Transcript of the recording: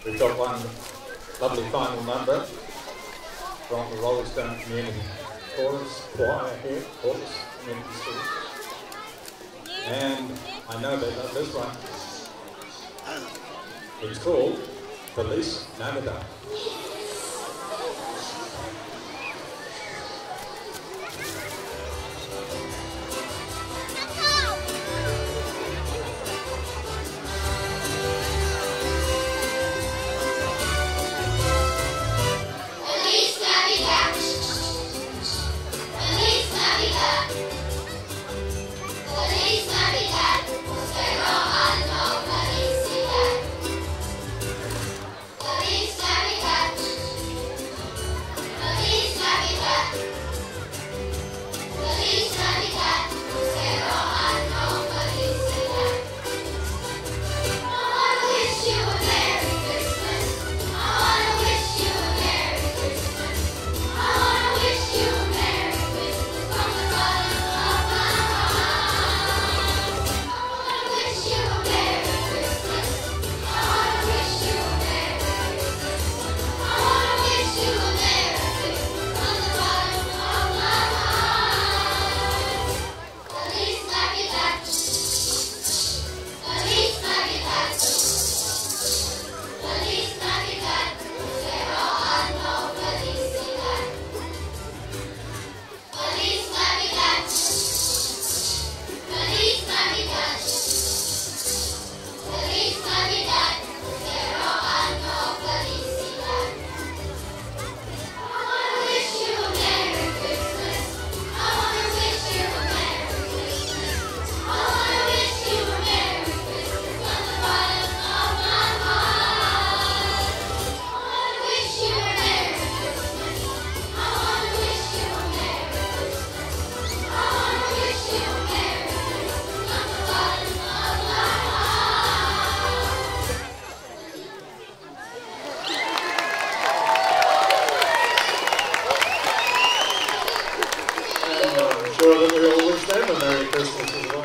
We've got one lovely final number from the Rolling Stone Community Chorus Choir here, Chorus Community School. And I know they love this one. It's called Feliz Navidad. Sure that we all wish them a Merry Christmas as well.